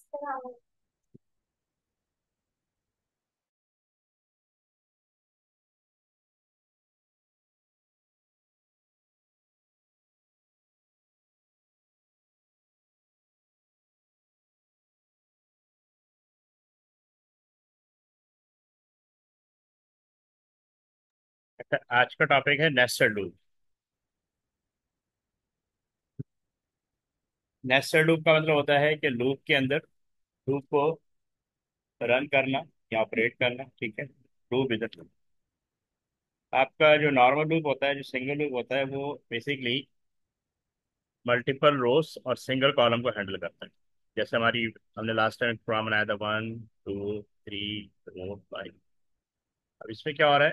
अच्छा, आज का टॉपिक है नेस्टेड लूप। नेस्टेड लूप का मतलब होता है कि लूप के अंदर लूप को रन करना या ऑपरेट करना। ठीक है, लूप इधर लूप। आपका जो नॉर्मल लूप होता है, जो सिंगल लूप होता है, वो बेसिकली मल्टीपल रोज और सिंगल कॉलम को हैंडल करता है। जैसे हमने लास्ट टाइम प्रोग्राम बनाया था 1 2 3 4 5। अब इसमें क्या हो रहा है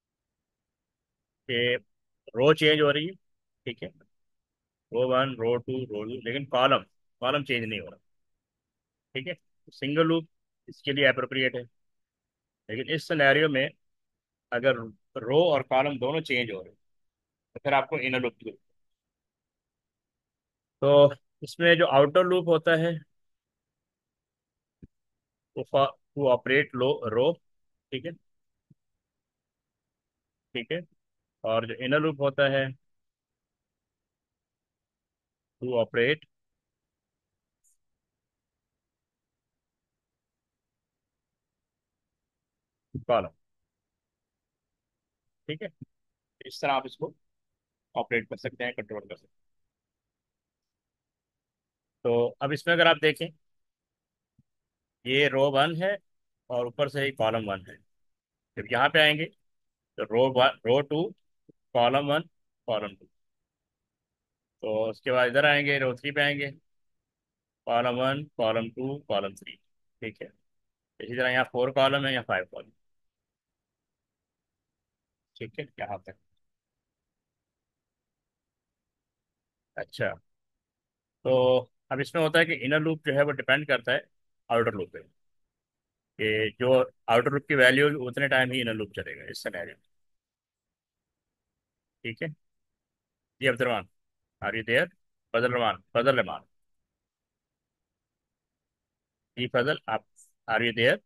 कि रो चेंज हो रही है। ठीक है, रो 1 रो 2 रो 2, लेकिन कॉलम कॉलम चेंज नहीं हो रहा। ठीक है, सिंगल लूप इसके लिए अप्रोप्रिएट है। लेकिन इस सिनेरियो में अगर रो और कॉलम दोनों चेंज हो रहे हैं तो फिर आपको इनर लूप की। तो इसमें जो आउटर लूप होता है वो ऑपरेट रो। ठीक है, ठीक है। और जो इनर लूप होता है वो ऑपरेट कॉलम। ठीक है, इस तरह आप इसको ऑपरेट कर सकते हैं, कंट्रोल कर सकते हैं। तो अब इसमें अगर आप देखें, ये रो 1 है और ऊपर से ही कॉलम 1 है। जब यहाँ पे आएंगे तो रो 2 कॉलम 1 कॉलम 2। तो उसके बाद इधर आएंगे, रो 3 पे आएंगे, कॉलम 1 कॉलम 2 कॉलम 3। ठीक है, इसी तरह यहाँ 4 कॉलम है, यहाँ 5 कॉलम। ठीक है, यहाँ तक। अच्छा, तो अब इसमें होता है कि इनर लूप जो है वो डिपेंड करता है आउटर लूप पे, कि जो आउटर लूप की वैल्यू होगी उतने टाइम ही इनर लूप चलेगा इस सिनेरियो में। ठीक है, जी Abdulrahman, are you there? Fazal Rahman, जी फजल, आप आर यू देयर?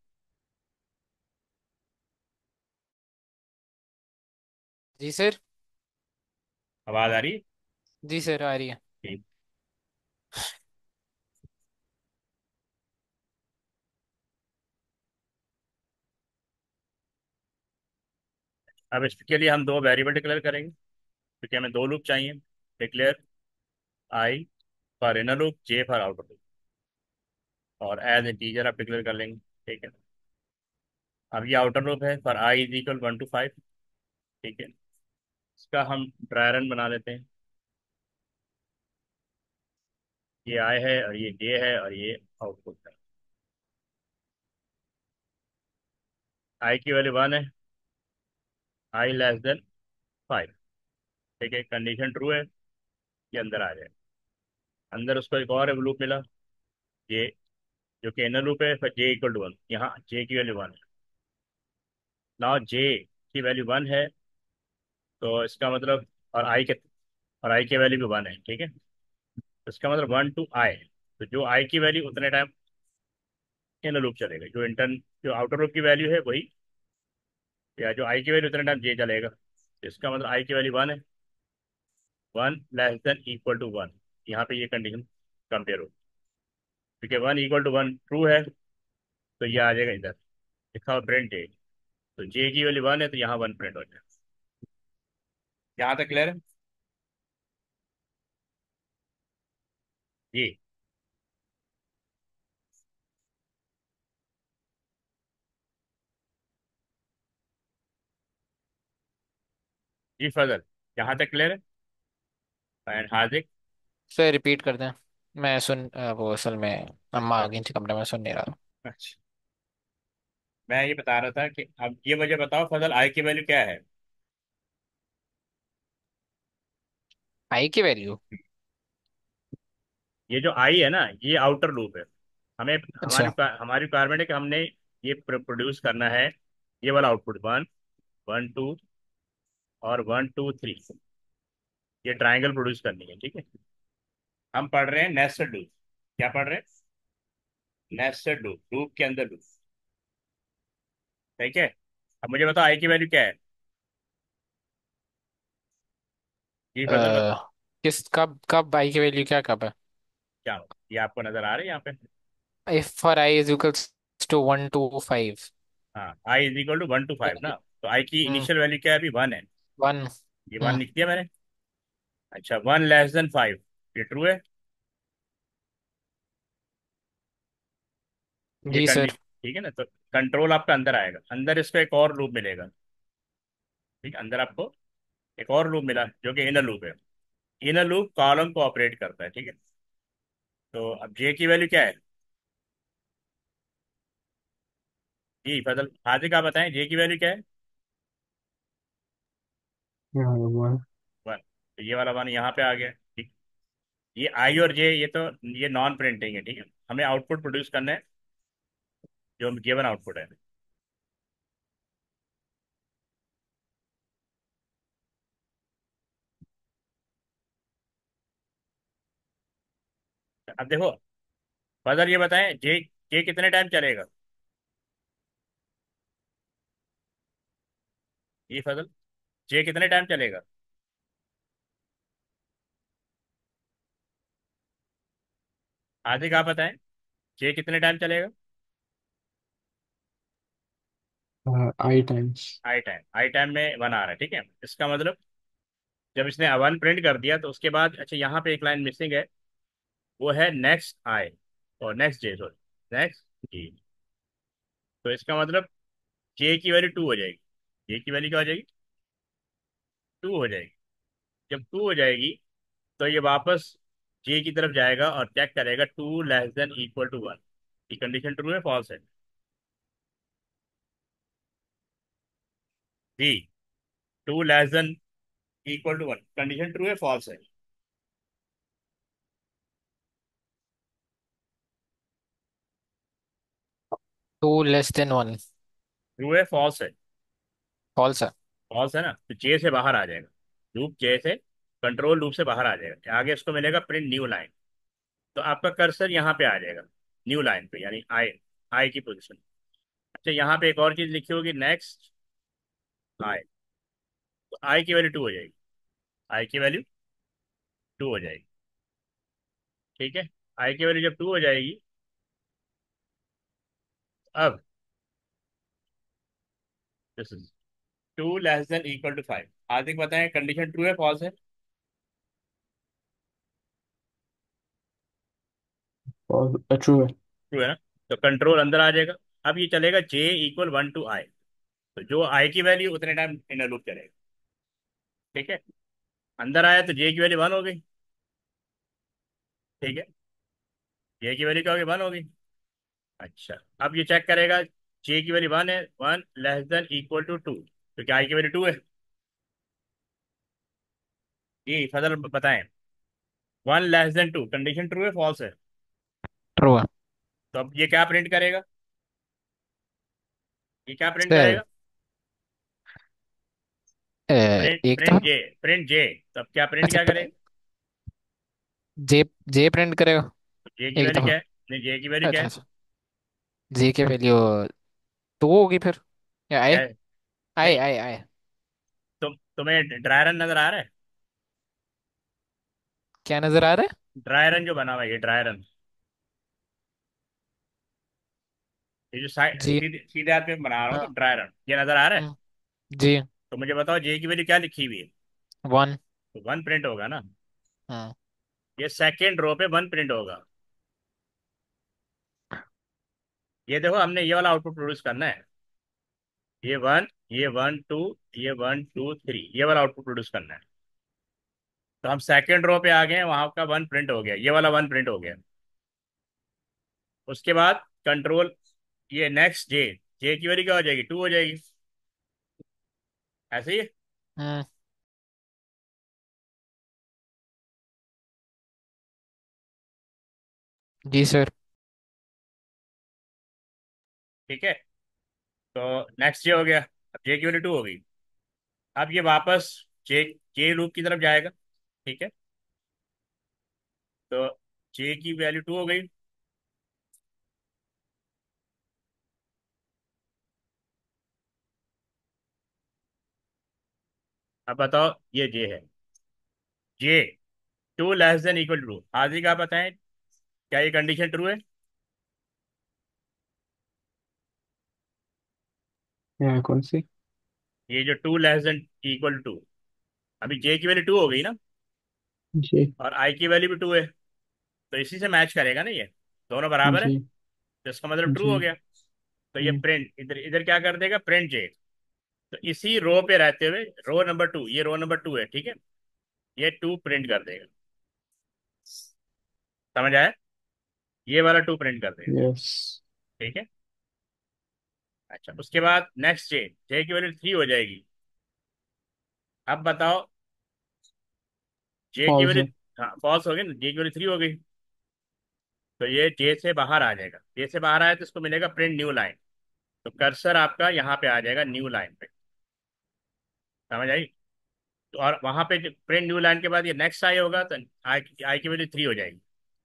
जी सर। आवाज आ रही है? जी सर, आ रही है। ठीक। अब इसके लिए हम दो वेरिएबल डिक्लेयर करेंगे क्योंकि हमें दो लूप चाहिए। Declare I for inner loop, J for outer loop, और एज इंटीजर आप डिक्लेयर कर लेंगे। ठीक है, अब ये आउटर लूप है for I is equal 1 to 5। ठीक है, इसका हम ड्राई रन बना लेते हैं। ये आई है और ये जे है और ये आउटपुट है। आई की वैल्यू 1 है, I <5। ठीक है, कंडीशन ट्रू है, ये अंदर आ जाए। अंदर उसको एक और लूप मिला, जे, जो कि इनर लूप है, फिर J = 1। यहाँ जे की वैल्यू 1 है। नाउ जे की वैल्यू 1 है, तो इसका मतलब, और आई की वैल्यू भी 1 है। ठीक है, तो इसका मतलब 1 to I। तो जो आई की वैल्यू उतने टाइम इनर लूप चलेगा, जो आउटर लूप की वैल्यू है वही, या जो आई की वैल्यू उतने टाइम जे चलेगा। तो इसका मतलब आई की वैल्यू 1 है, 1 < <= 1। यहाँ पे ये कंडीशन कंपेयर हो, क्योंकि 1 = 1 ट्रू है, तो ये आ जाएगा इधर, लिखा हुआ प्रिंट जे। तो जे की वैल्यू 1 है, तो यहाँ 1 प्रिंट हो जाएगा। यहाँ तक क्लियर है? जी, जी फजल, यहाँ तक क्लियर है? And Hardik. सर रिपीट कर दें। मैं वो असल में अम्मा आ अच्छा, गई थी कमरे में, सुन नहीं रहा था। अच्छा। मैं ये बता रहा था कि अब ये मुझे बताओ फजल, आई की वैल्यू क्या है? आई की वैल्यू। ये जो आई है ना, ये आउटर लूप है। हमें अच्छा। हमारी रिक्वायरमेंट है कि हमने ये प्रोड्यूस करना है, ये वाला आउटपुट 1 1 2 और 1 2 3। ये ट्राइंगल प्रोड्यूस करनी है। ठीक है, हम पढ़ रहे हैं नेस्टेड लूप। क्या पढ़ रहे हैं? नेस्टेड लूप, लूप के अंदर लूप। ठीक है। अब मुझे बताओ आई की वैल्यू क्या है। जी फजल बता। अ, किस कब कब आई की वैल्यू क्या कब है? क्या ये आपको नजर आ रही है यहाँ पे। If for I is equals two 1 to 5। हाँ, I is equal two 1 to 5 ना। तो आई की हम्म। इनिशियल वैल्यू क्या है, अभी 1 है। 1। ये 1 लिख दिया मैंने। अच्छा, 1 <5। ये ट्रू है। ये जी सर। कंडीशन ठीक है ना। तो कंट्रोल आपका अंदर आएगा, अंदर इसको एक और लूप मिलेगा। ठीक है, अंदर आपको एक और लूप मिला जो कि इनर लूप है। इनर लूप कॉलम को ऑपरेट करता है। ठीक है। तो अब जे की वैल्यू क्या है। जी फजल हाजिर, आप बताएं जे की वैल्यू क्या है। यहाँ 1। 1। तो ये वाला 1 यहाँ पे आ गया। ठीक। ये आई और जे ये तो ये नॉन प्रिंटिंग है। ठीक है, हमें आउटपुट प्रोड्यूस करना है जो गिवन आउटपुट है। अब देखो फजल, ये बताएं जे जे कितने टाइम चलेगा। ये फजल, जे कितने टाइम चलेगा। हाजिर आप बताएं जे कितने टाइम चलेगा। आई टाइम्स। आई टाइम में 1 आ रहा है। ठीक है, इसका मतलब जब इसने 1 प्रिंट कर दिया तो उसके बाद अच्छा यहाँ पे एक लाइन मिसिंग है। वो है नेक्स्ट आई और next J, sorry next G. तो इसका मतलब जे की वैल्यू 2 हो जाएगी। जे की वैल्यू क्या हो जाएगी, 2 हो जाएगी। जब 2 हो जाएगी तो ये वापस जे की तरफ जाएगा और चेक करेगा 2 < <= 1। ये कंडीशन ट्रू है फॉल्स है। जी, 2 < <= 1 कंडीशन ट्रू है फॉल्स है। 2 < <1। ट्रू है फॉल्स है। फॉल्स है। फॉल्स है ना, तो जे से बाहर आ जाएगा। लूप जे से, कंट्रोल लूप से बाहर आ जाएगा, आगे इसको मिलेगा प्रिंट न्यू लाइन। तो आपका कर्सर यहाँ पे आ जाएगा न्यू लाइन पे, यानी आई, आई की पोजीशन। अच्छा, यहाँ पे एक और चीज लिखी होगी नेक्स्ट आई। तो आई की वैल्यू 2 हो जाएगी। आई की वैल्यू 2 हो जाएगी। ठीक है। आई की वैल्यू जब 2 हो जाएगी, अब दिस इज 2 < <= 5। आदिक बताएं कंडीशन ट्रू है फॉल्स है। और ट्रू है। ट्रू है ना। तो कंट्रोल अंदर आ जाएगा। अब ये चलेगा J = 1 to I। तो जो आई की वैल्यू उतने टाइम इनर लूप चलेगा। ठीक है। अंदर आया तो जे की वैल्यू 1 हो गई। ठीक है, जे की वैल्यू क्या होगी, 1 होगी। अच्छा, अब ये चेक करेगा जे की वैल्यू 1 है, 1 < <= 2, तो क्या आई की वैल्यू 2 है। जी फजल बताएं, 1 < <2 कंडीशन ट्रू है फॉल्स है। ट्रू है। तो अब ये क्या प्रिंट करेगा, ये क्या प्रिंट सर, करेगा। प्रिंट एक प्रिंट था। J, print J. तो अब क्या प्रिंट अच्छा, क्या करेगा। जे जे प्रिंट करेगा। जे की एक वैल्यू क्या दफा। है, नहीं जे की वैल्यू क्या अच्छा है। अच्छा। जे की वैल्यू 2 होगी फिर, या क्या आए। है। आए नहीं, आए आए। तुम्हें ड्राई रन नजर आ रहा है। क्या नजर आ रहा है? ड्राई रन जो बना हुआ है, ये ड्राई रन, ये जो साइड जी। सीधे सीधे हाथ में बना रहा हूँ हाँ। ना ड्राई रन, ये नजर आ रहा है। हम्म, जी। तो मुझे बताओ जे की वैल्यू क्या लिखी हुई है। 1। तो 1 प्रिंट होगा ना। हाँ। ये सेकेंड रो पे 1 प्रिंट होगा। ये देखो, हमने ये वाला आउटपुट प्रोड्यूस करना है। ये 1, ये 1 2, ये 1 2 3, ये वाला आउटपुट प्रोड्यूस करना है। तो हम सेकेंड रो पे आ गए हैं, वहां का 1 प्रिंट हो गया, ये वाला 1 प्रिंट हो गया। उसके बाद कंट्रोल, ये नेक्स्ट जे, जे की वैल्यू क्या हो जाएगी, 2 हो जाएगी। ऐसे ही। हम्म। जी सर। ठीक है। तो नेक्स्ट जे हो गया। अब जे की वैल्यू 2 हो गई। अब ये वापस जे जे लूप की तरफ जाएगा। ठीक है। तो जे की वैल्यू 2 हो गई। अब बताओ ये जे है, J two less than equal two, आगे का आप बताएं, क्या ये कंडीशन ट्रू है? कौन सी? ये जो two less than equal two, अभी जे की वैल्यू टू हो गई ना, जी। और आई की वैल्यू भी टू है, तो इसी से मैच करेगा ना ये, दोनों बराबर है, जी। तो इसका मतलब ट्रू जी। हो गया। तो ये हम्म। प्रिंट इधर इधर क्या कर देगा, प्रिंट जे। तो इसी रो पे रहते हुए, रो नंबर टू, ये रो नंबर टू है, ठीक है, ये टू प्रिंट कर देगा। समझ आया? ये वाला टू प्रिंट कर देगा। यस। ठीक है। अच्छा, उसके बाद नेक्स्ट जे, जे की वैल्यू थ्री हो जाएगी। अब बताओ, जे की फॉल्स वैल्यू, है। हाँ फॉल्स हो गई ना, जे की वैल्यू थ्री हो गई, तो ये जे से बाहर आ जाएगा, जे से बाहर आया तो इसको मिलेगा प्रिंट न्यू लाइन। तो कर्सर आपका यहाँ पे आ जाएगा न्यू लाइन पे। समझ आई? तो और वहां पे प्रिंट न्यू लाइन के बाद ये नेक्स्ट आई होगा, तो आई की वैल्यू थ्री हो जाएगी।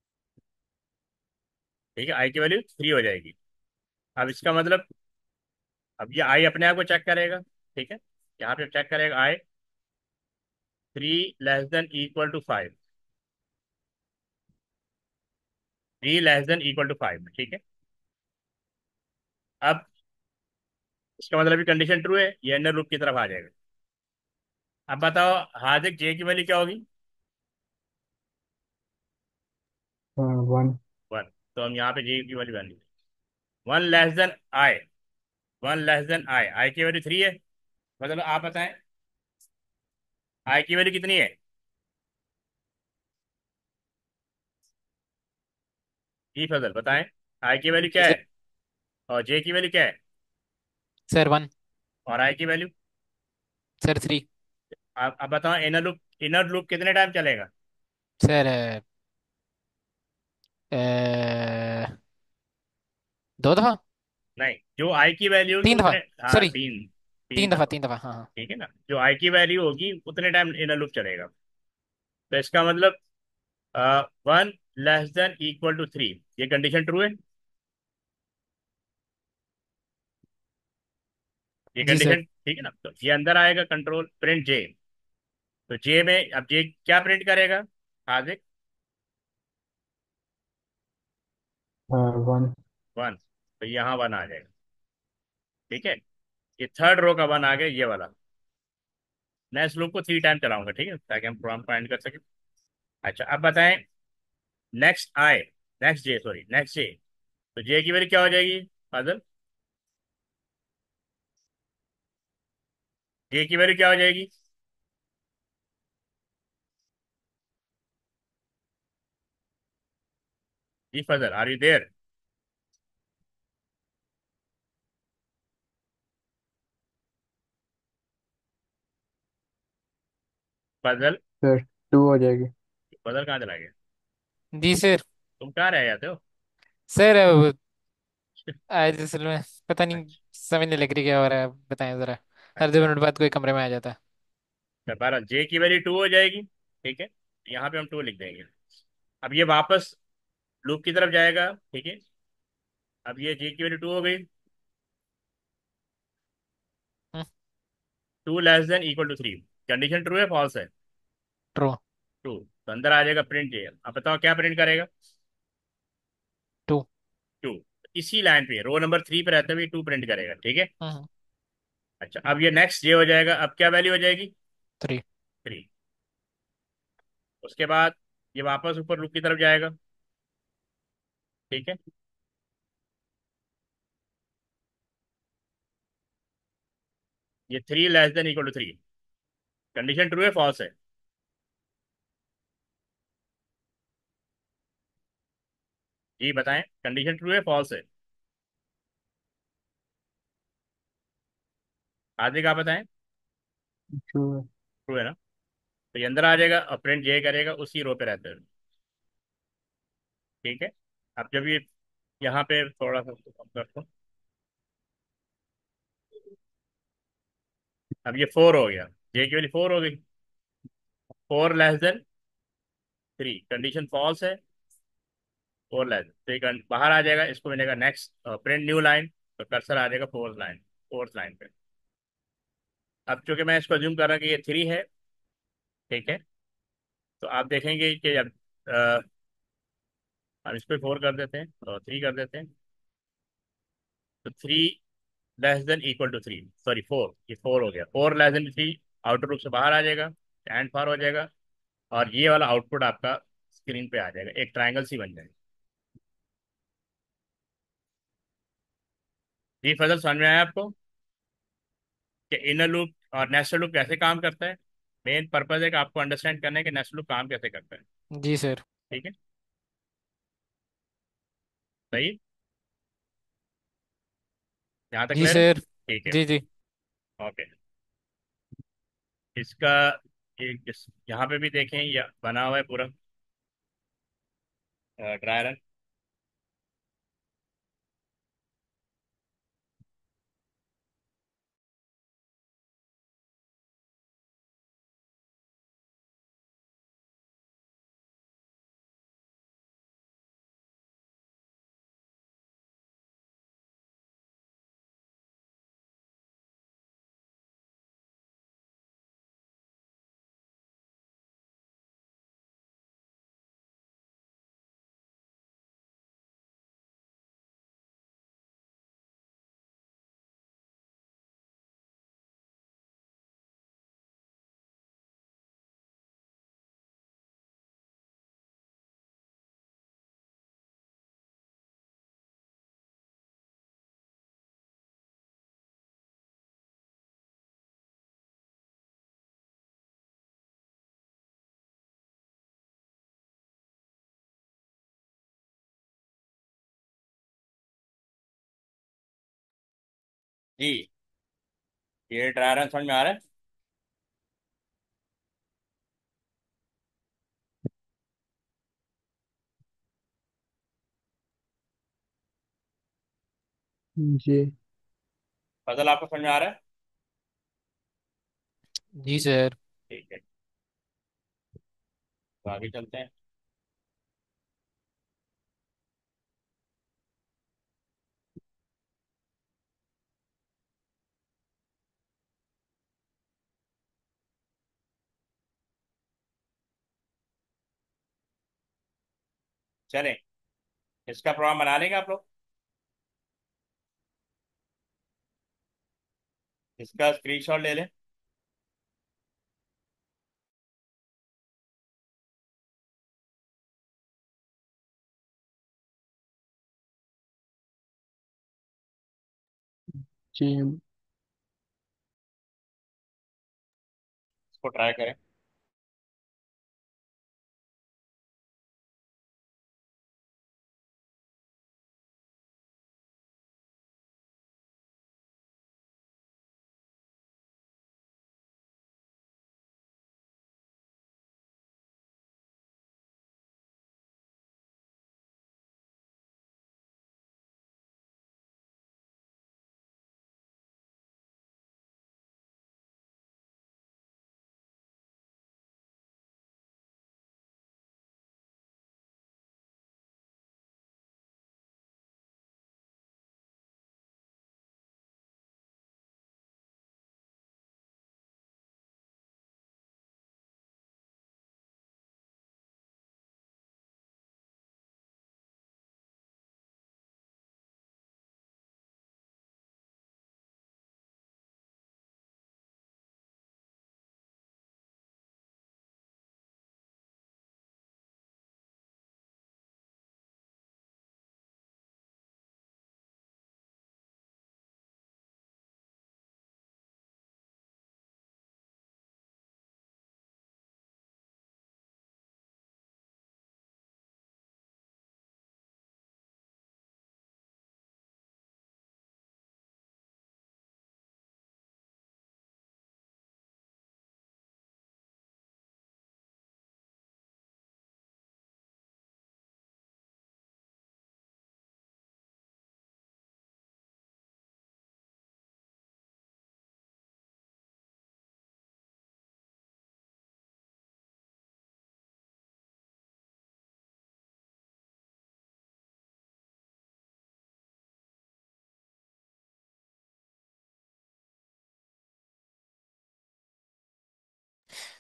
ठीक है, आई की वैल्यू थ्री हो जाएगी। अब इसका मतलब, अब ये आई अपने आप को चेक करेगा। ठीक है, यहाँ पे चेक करेगा I three less than equal two five, three less than equal two five. ठीक है, अब इसका मतलब ये कंडीशन ट्रू है, ये अंडर लूप की तरफ आ जाएगा। अब बताओ हार्दिक, जे की वैल्यू क्या होगी? वन। वन। तो हम यहाँ पे जे की value one, one less than I, one less than I, I की वैल्यू थ्री है, मतलब आप बताएं आई की वैल्यू कितनी है? जी फजल बताएं, आई की वैल्यू जी क्या सर। है, और जे की वैल्यू क्या है, सर वन। और आई की वैल्यू? Sir three. आप अब बताओ इनर लूप, इनर लूप कितने टाइम चलेगा? सर दो दफा। नहीं, जो आई की वैल्यू होगी तीन दफा। उतने, हाँ सॉरी। तीन, तीन तीन दफा, दफा। तीन दफा, हाँ हाँ। ठीक है ना, जो आई की वैल्यू होगी उतने टाइम इनर लूप चलेगा। तो इसका मतलब one less than equal two three, ये कंडीशन ट्रू है, ये जी सर। कंडीशन ठीक है ना। तो ये अंदर आएगा कंट्रोल प्रिंट जे, तो जे में अब जे क्या प्रिंट करेगा हार्दिक? वन। वन। तो यहाँ वन आ जाएगा। ठीक है, ये थर्ड रो का वन आ गया, ये वाला। मैं इस लूप को थ्री टाइम चलाऊंगा, ठीक है, ताकि हम प्रोग्राम को एंड कर सकें। अच्छा, अब बताएं next I, next J, sorry next J, तो जे की वैल्यू क्या हो जाएगी फादर? जे की वैल्यू क्या हो जाएगी? जी Fazal, are you there? Fazal, sir two हो जाएगी। फजल कहाँ चला गया? जी सर। तुम कहाँ रह जाते हो? सर आज असल में पता नहीं, अच्छा, समझ नहीं लग रही क्या हो रहा है, बताएं जरा। हर दो अच्छा, मिनट बाद कोई कमरे में आ जाता है। तो बहरहाल जे की वैल्यू टू हो जाएगी। ठीक है, यहाँ पे हम टू लिख देंगे। अब ये वापस लूप की तरफ जाएगा। ठीक है, अब ये जे की वैल्यू टू हो गई, two less than equal two three, condition true है फॉल्स है? ट्रू। ट्रू। तो अंदर आ जाएगा प्रिंट जे, अब बताओ क्या प्रिंट करेगा? टू। टू। इसी लाइन पे रो नंबर थ्री पे रहते हुए टू प्रिंट करेगा। ठीक है। हम्म। अच्छा, अब ये नेक्स्ट जे हो जाएगा, अब क्या वैल्यू हो जाएगी? थ्री। थ्री। उसके बाद ये वापस ऊपर लूप की तरफ जाएगा। ठीक है, ये three less than equal two three, condition true है फॉल्स है? जी बताएं, कंडीशन ट्रू है फॉल्स है? आगे का बताएं। ट्रू। ट्रू है ना, तो ये अंदर आ जाएगा और प्रिंट जे करेगा उसी रो पे रहते हुए। ठीक है, अब जब ये यहाँ पे थोड़ा सा उसको कम कर दो, अब ये फोर हो गया, जे की वैल्यू फोर हो गई, four less than three, condition false है, फोर लेस, तो ये बाहर आ जाएगा, इसको मिलेगा नेक्स्ट प्रिंट न्यू लाइन, तो कर्सर आ जाएगा फोर्थ लाइन, फोर्थ लाइन पे। अब चूंकि मैं इसको अज्यूम कर रहा हूँ कि ये 3 है, ठीक है, तो आप देखेंगे कि अब हम इसको 4 कर देते हैं और 3 कर देते हैं। तो 3 less than equal two 3, sorry 4, ये 4 हो गया, 4 लेस देन 3 आउटर लूप से बाहर आ जाएगा, एंड फार हो जाएगा, और ये वाला आउटपुट आपका स्क्रीन पे आ जाएगा, एक ट्रायंगल सी बन जाएगी। ये फजल समझ में आया आपको कि इनर लूप और नेस्टेड लूप कैसे काम करता है? मेन पर्पज है कि आपको अंडरस्टैंड करना है कि नेस्टेड लूप काम कैसे करता है। जी सर। ठीक है, सही, यहाँ तक जी क्लियर है? सर। ठीक है, जी जी। ओके। इसका एक यहाँ पे भी देखें, या बना हुआ है पूरा ड्राई रन। जी, ये ड्राई रन समझ में आ रहा है? जी। फजल आपको समझ में आ रहा है? जी सर। ठीक है, तो आगे चलते हैं। चलें, इसका प्रोग्राम बना लेंगे आप लोग, इसका स्क्रीनशॉट ले लें। जी। इसको ट्राई करें।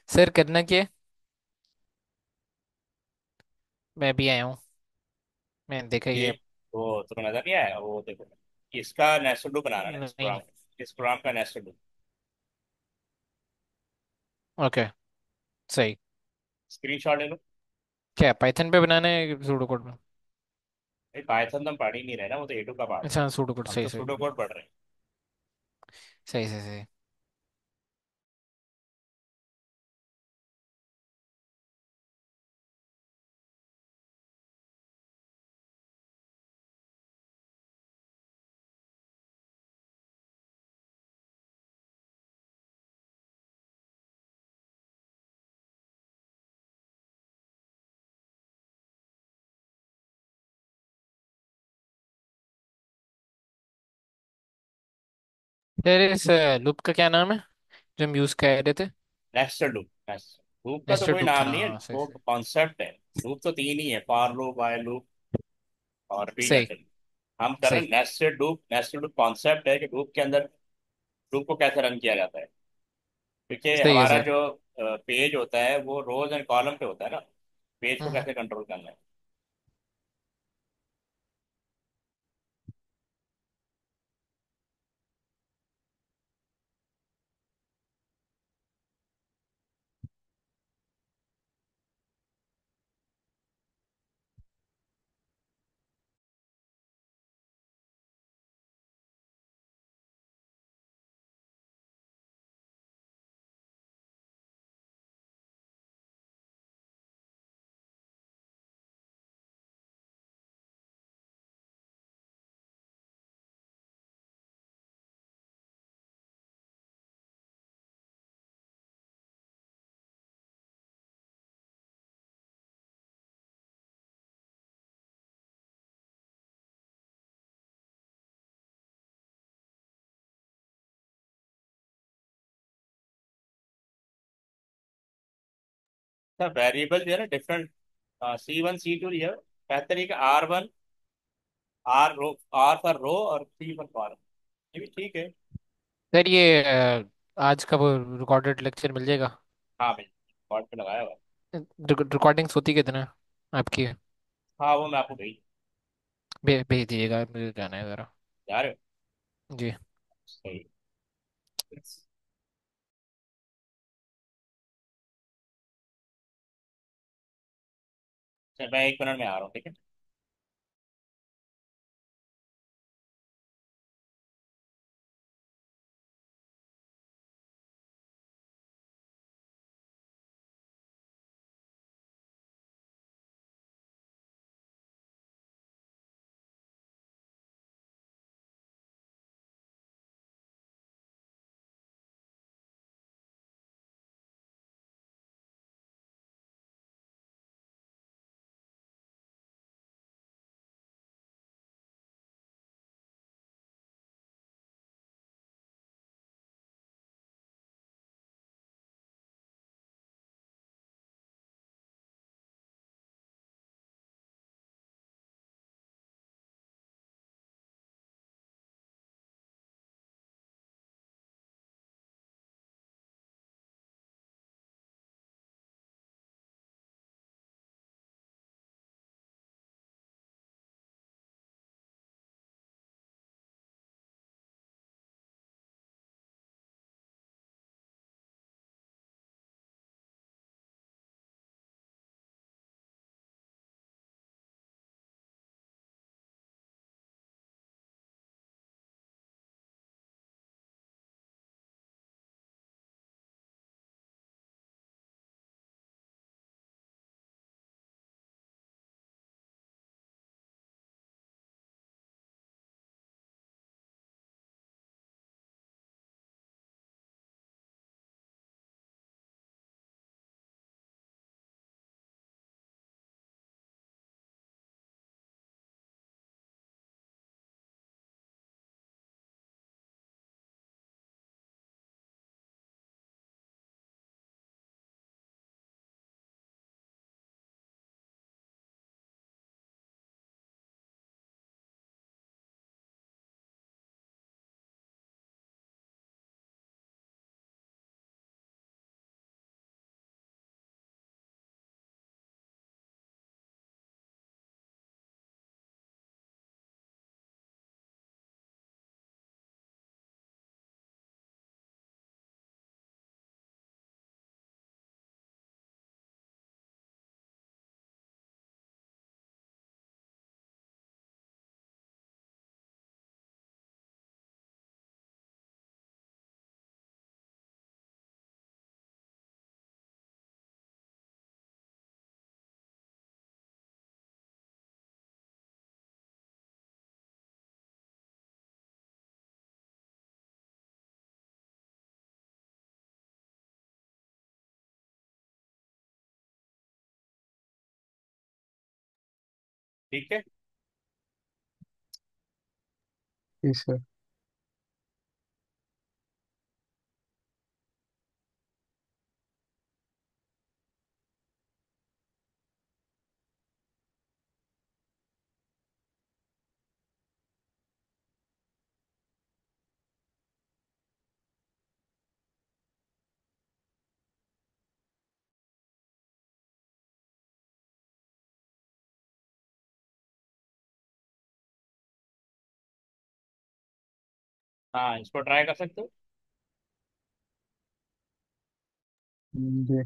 सर करना क्या है? मैं भी आया हूँ। मैंने देखा ये ये। वो तो नजर नहीं आया, वो देखो, इसका नेस्टेड लूप बनाना है इस नहीं। प्रोग्राम, इस प्रोग्राम का नेस्टेड लूप। ओके। सही। स्क्रीनशॉट ले लो। क्या पाइथन पे बनाना है सूडो कोड में? पाइथन तो हम पढ़ ही नहीं रहे ना, वो तो एडू का पार्ट है। अच्छा सूडो कोड, हम सही तो सही। सूडो कोड पढ़ रहे हैं। सही सही सही। सर इस लूप का क्या नाम है जो हम यूज कर रहे थे? नेस्टेड लूप, लूप का तो नेस्टेड कोई लूप था नाम ना, नहीं है, हाँ सही वो सही। कॉन्सेप्ट है। लूप तो तीन ही है, फॉर लूप, व्हाइल लूप और प्री सही कंडीशन। हम कर रहे सही हैं nested loop. Nested loop concept है कि लूप के अंदर लूप को कैसे रन किया जाता है। क्योंकि सही है हमारा सर। जो पेज होता है वो रोज एंड कॉलम पे होता है ना, पेज को हम्म। कैसे कंट्रोल करना है। सर वेरिएबल जो है ना डिफरेंट, C1 C2 लिया बेहतर है कि R1, R row, R for row और C फॉर कॉलम, ये भी ठीक है। सर ये आज का वो रिकॉर्डेड लेक्चर मिल जाएगा? हाँ भाई, कॉर्ड पे लगाया हुआ है। रिकॉर्डिंग्स होती कितना है आपकी? हाँ वो मैं आपको भेज, भेज दीजिएगा, मुझे जाना है ज़रा। जा रहे हो। जी। सही। चल मैं 1 मिनट में आ रहा हूँ, ठीक है। ठीक है। जी सर। हाँ, इसको ट्राई कर सकते हो। जी।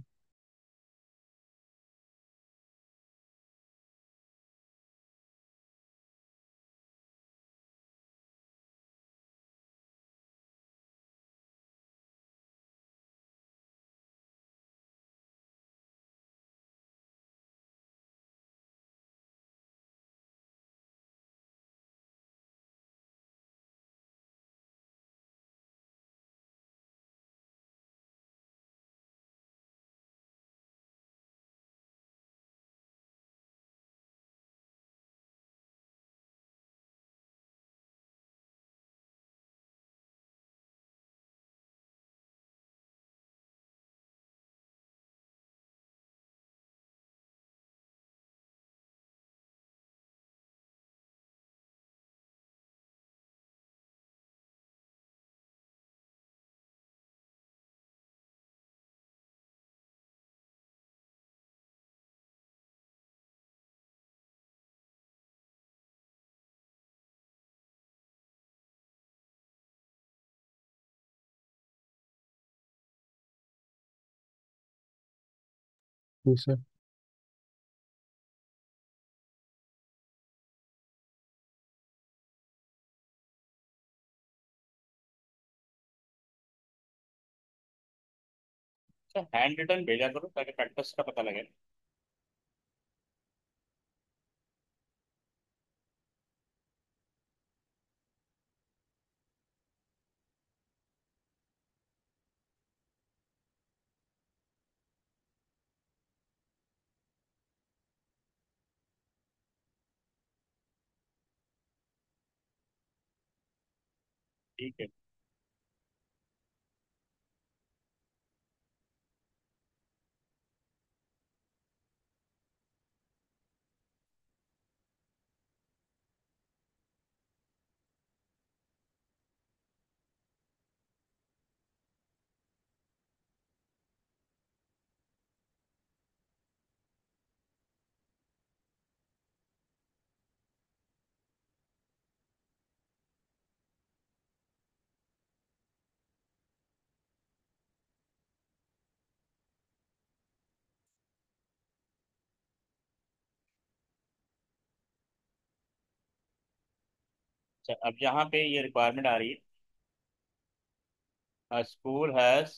जी सर। अच्छा, हैंड रिटन भेजा करो ताकि प्रैक्टिस का पता लगे। ठीक है। अच्छा, अब यहाँ पे ये रिक्वायरमेंट आ रही है, स्कूल हैज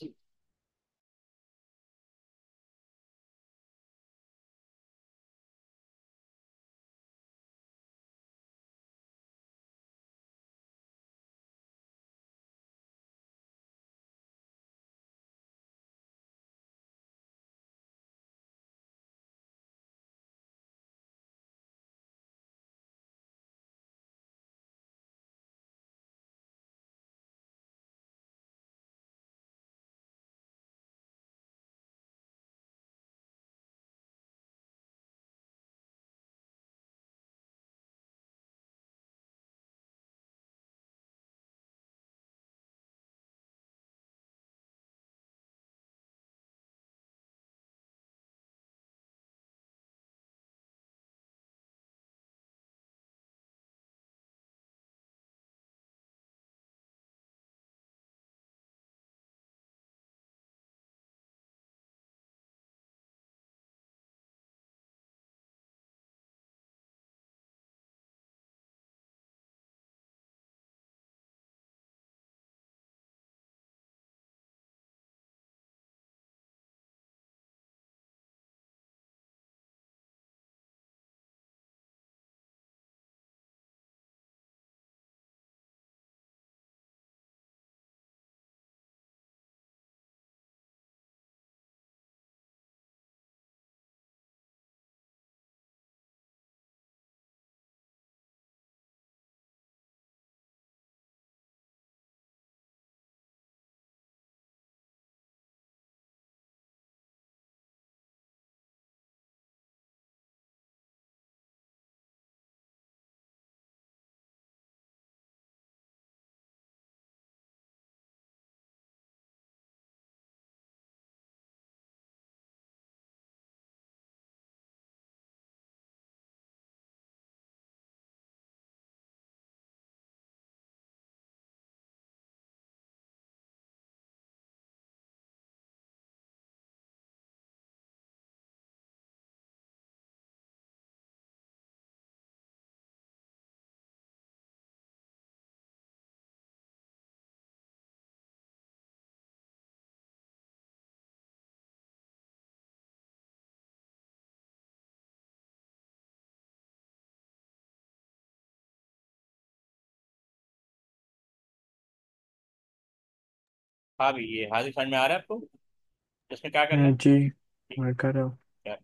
हाँ भी, ये हाजिर समझ में आ रहा है आपको? इसमें क्या करना है? जी, ठीक मैं कर रहा हूँ। है।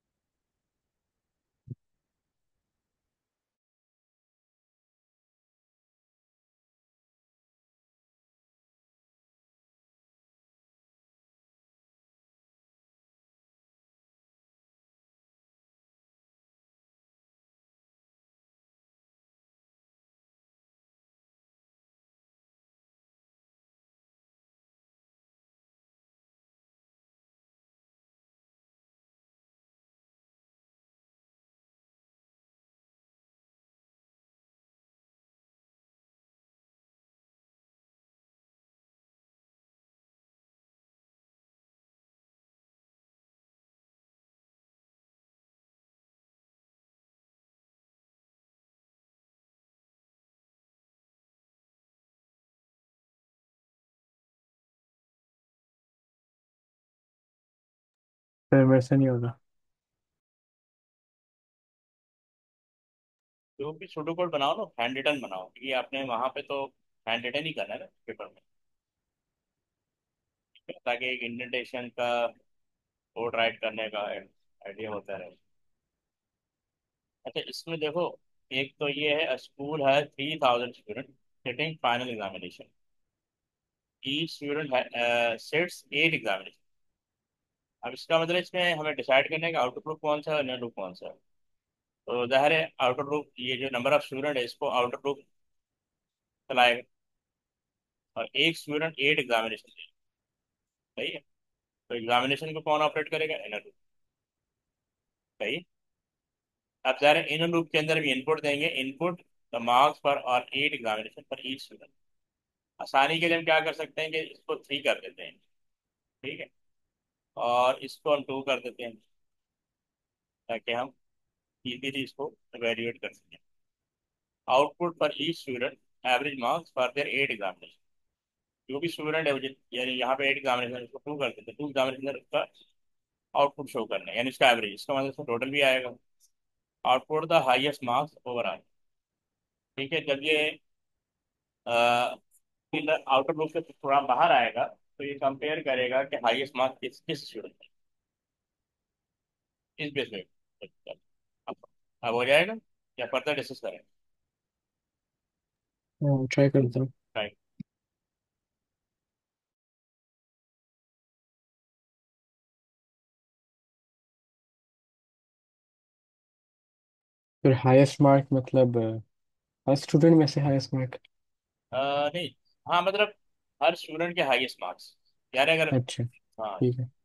सर मेरे से नहीं होगा। जो भी सूडो कोड बनाओ ना, हैंड रिटन बनाओ, क्योंकि आपने वहां पे तो हैंड रिटन ही करना है ना पेपर में, ताकि एक इंडेंटेशन का कोड राइट करने का आइडिया होता रहे। अच्छा, इसमें देखो, एक तो ये है, स्कूल है 3000 student sitting final examination, each student sits 8 examination. अब इसका मतलब इसमें हमें डिसाइड करना है कि आउटर ग्रुप कौन सा है और इनर ग्रुप कौन सा है। तो जाहिर है आउटर ग्रुप, ये जो नंबर ऑफ स्टूडेंट है इसको आउटर ग्रुप चलाएगा, और एक स्टूडेंट 8 एग्जामिनेशन देगा। सही है। तो एग्जामिनेशन को कौन ऑपरेट करेगा? Inner group. सही है। अब जाहिर है इनर ग्रुप के अंदर भी इनपुट देंगे, इनपुट द मार्क्स फॉर और 8 एग्जामिनेशन फॉर ईच स्टूडेंट। आसानी के लिए हम क्या कर सकते हैं कि इसको 3 कर देते हैं। ठीक है। और इसको हम 2 कर देते हैं, ताकि हम इजीली इसको इवेल्युएट कर सकें। Output for each student, average marks for their 8 examination. जो भी स्टूडेंट है मुझे, यानी यहाँ पे 8 एग्जामिनेशन, इसको 2 कर देते हैं, 2 एग्जामिनेशन उसका आउटपुट शो करना है, यानी इसका एवरेज, इसका मतलब इसका टोटल भी आएगा। Output the highest marks overall. ठीक है। जब ये आउटर ग्रुप से थोड़ा बाहर आएगा, तो ये कंपेयर करेगा कि हाईएस्ट मार्क्स किस किस स्टूडेंट है, इस बेस में। अब अब हो जाएगा, या फर्दर डिस्कस करें? ट्राई करता हूँ। राइट। फिर हाईएस्ट मार्क मतलब हर स्टूडेंट में से हाईएस्ट मार्क। नहीं, हाँ मतलब हर स्टूडेंट के हाईएस्ट मार्क्स, यार अगर। अच्छा, हाँ। ठीक है।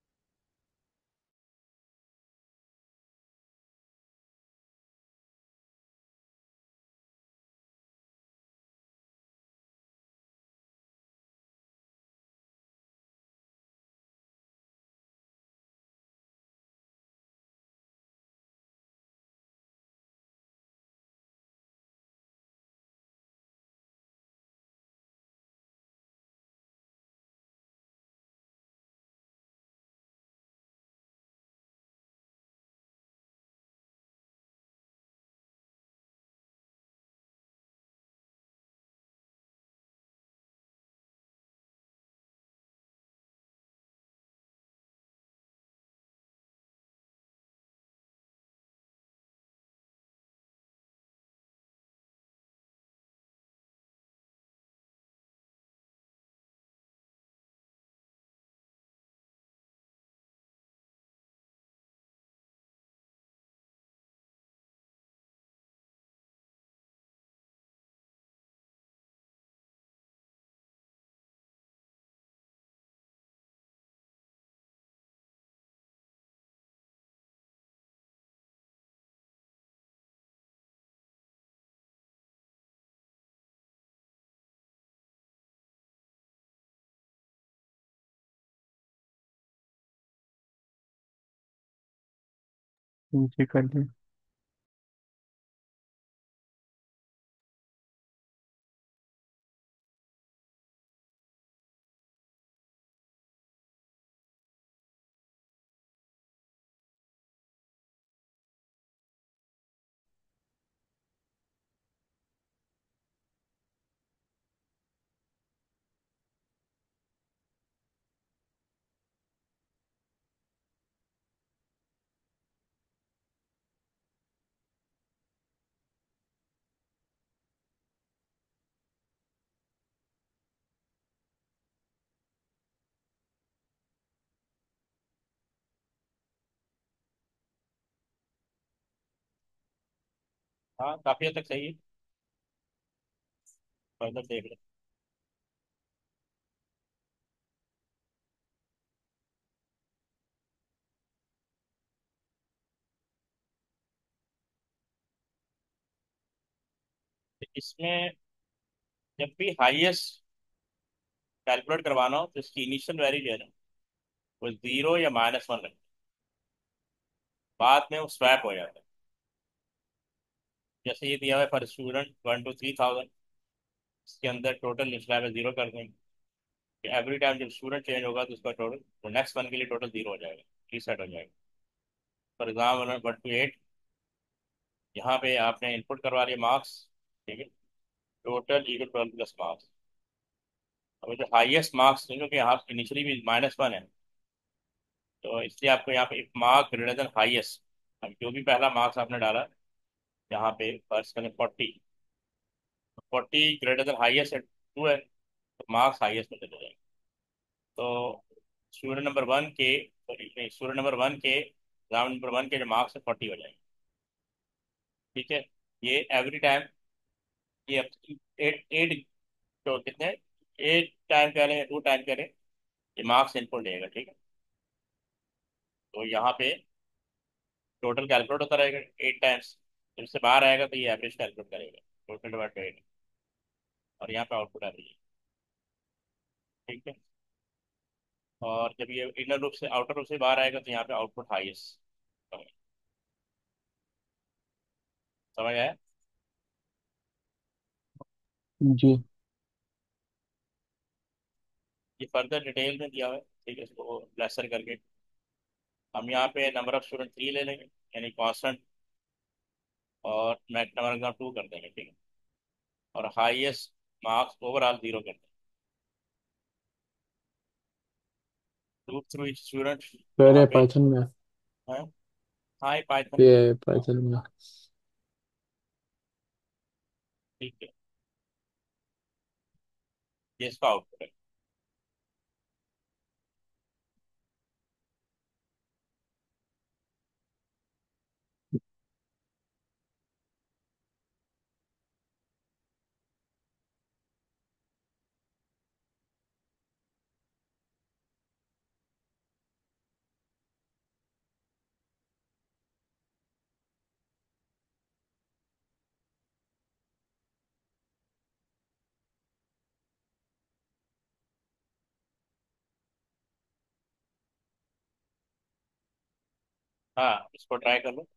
जी कर दिया। हाँ काफी हद तक सही है। फर्दर देख ले। तो इसमें जब भी हाईएस्ट कैलकुलेट करवाना हो तो इसकी इनिशियल वैल्यू जो है ना, वो 0 या -1 रखें। बाद में वो स्वैप हो जाता है। जैसे ये दिया हुआ है फॉर स्टूडेंट 1 to 3,000, इसके अंदर टोटल स्लैब है 0 कर देंगे। एवरी टाइम जब स्टूडेंट चेंज होगा तो उसका टोटल, तो नेक्स्ट वन के लिए टोटल 0 हो जाएगा, रीसेट हो जाएगा। फॉर एग्जाम्पल 1 to 8, यहाँ पे आपने इनपुट करवा लिया मार्क्स, ठीक है, टोटल इक्वल 12 प्लस मार्क्स। अब जो हाईएस्ट मार्क्स, क्योंकि यहाँ इनिशियली भी -1 है, तो इसलिए आपको यहाँ पे एक मार्क ग्रेटर देन हाईएस्ट। अब जो भी पहला मार्क्स आपने डाला, यहाँ पे फर्स्ट करें 40, 40 ग्रेटर देन हाईएस्ट 2 है, तो मार्क्स हाईएस्ट में चले जाएंगे। तो स्टूडेंट नंबर वन के, सॉरी नहीं, स्टूडेंट नंबर वन के, एग्जाम नंबर वन के जो मार्क्स है 40 हो जाएंगे। ठीक है। ये एवरी टाइम, ये एट एट, तो कितने, 8 टाइम करें 2 टाइम करें, ये मार्क्स इनपुट देगा, ठीक है। तो यहाँ पे टोटल कैलकुलेट होता रहेगा 8 टाइम्स। जब से बाहर आएगा तो ये एवरेज कैलकुलेट करेगा, टोटल डिवाइड बाई 8, और यहाँ पे आउटपुट एवरेज है। ठीक है। और जब ये इनर लूप से आउटर लूप से बाहर आएगा तो यहाँ पे आउटपुट हाईएस्ट। समझ आया? जी। ये फर्दर डिटेल में दिया हुआ है, ठीक है, इसको लेसर करके हम यहाँ पे नंबर ऑफ स्टूडेंट 3 ले लेंगे, यानी कांस्टेंट, और मैक्स नंबर एग्जाम 2 कर देंगे, ठीक है, और हाईएस्ट मार्क्स ओवरऑल 0 कर देंगे। लूप थ्रू ईच स्टूडेंट, यहाँ पहले पे पाइथन में। है, हाँ ये पाइथन में। ये पाइथन में। ठीक है, ये इसका आउटपुट है। हाँ इसको ट्राई कर लो।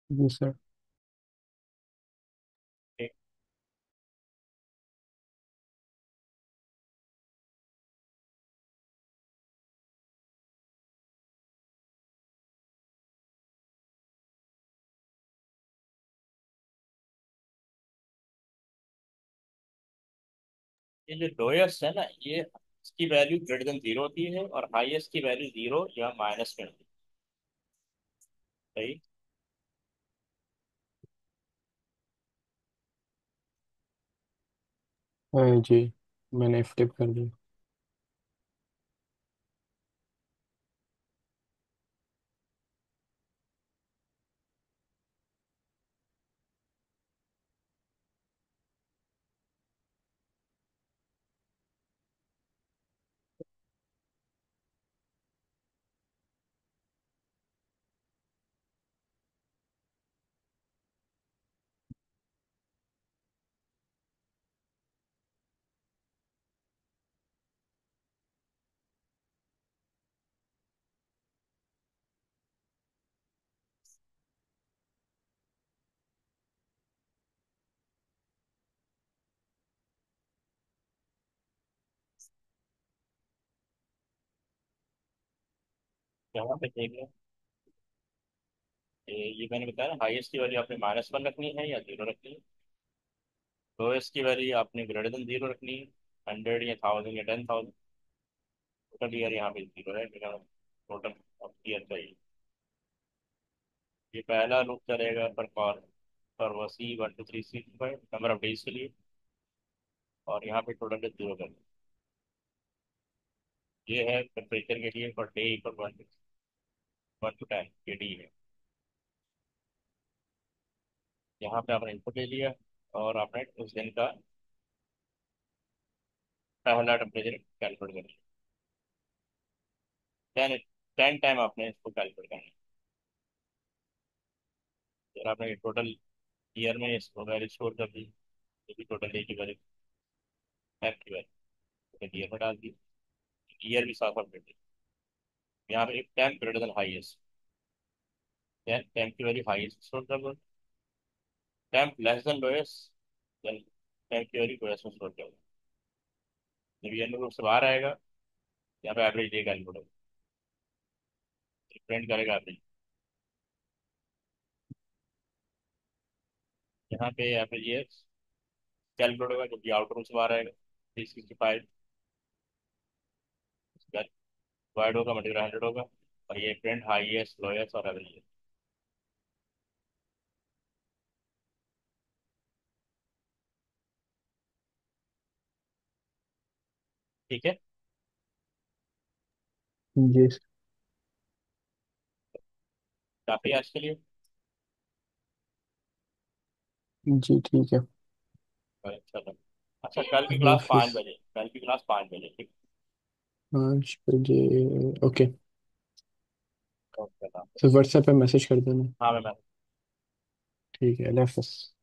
जी सर। ठीक। ये जो लोएस्ट है ना, ये इसकी वैल्यू ग्रेटर देन जीरो होती है और हाईएस्ट की वैल्यू जीरो या माइनस में होती है। सही। हाँ जी, मैंने फ्लिप कर दिया। यहाँ पे देखिए, ये मैंने बताया ना, हाईएस्ट की वैल्यू आपने -1 रखनी है या जीरो रखनी है। लोएस्ट की वैल्यू आपने ग्रेटर देन जीरो रखनी है, 100 या 1000 या 10,000। टोटल ईयर यहाँ पे जीरो है मेरा, टोटल ऑफ ईयर चाहिए। ये पहला लूप चलेगा पर वो C 1 2 3 4 5 नंबर ऑफ डेज के लिए, और यहाँ पे टोटल जीरो कर। ये है टेम्परेचर के लिए पर डे इक्वल 1 to 10 ये डी है। यहाँ पे आपने इनपुट ले लिया और आपने उस दिन का पहला टेम्परेचर कैलकुलेट कर लिया। 10 टाइम आपने इसको कैलकुलेट करना है। फिर आपने टोटल ईयर में इसको वैल्यू स्टोर कर दी, ये भी टोटल डे की वैल्यू, टाइम की वैल्यू ईयर में डाल दी, ईयर भी साथ अपडेट दी। यहाँ पे एक time greater than highest, time की वैल्यू हाईएस्ट स्टोर कर दो। Time less than lowest, then time की वैल्यू लोएस्ट में स्टोर कर दो। जब ये रूप से बाहर आएगा, यहाँ पे एवरेज डे कैलकुलेट होगा, प्रिंट करेगा एवरेज। यहाँ पे एवरेज ये कैलकुलेट होगा जब ये आउटर रूप से बाहर आएगा, 365 डिवाइड होगा, मल्टीप्लाई 100 होगा, और ये प्रिंट हाईएस्ट लोएस्ट और एवरेज। ठीक है। जी सर। काफी आज के लिए। जी ठीक है। चलो। अच्छा, कल की अल्लाह क्लास हाफिज। 5 बजे, कल की क्लास 5 बजे, ठीक। 5 बजे। ओके। ओके। तो व्हाट्सएप पे मैसेज कर देना। हाँ मैं ठीक है, अल्लाह हाफिज।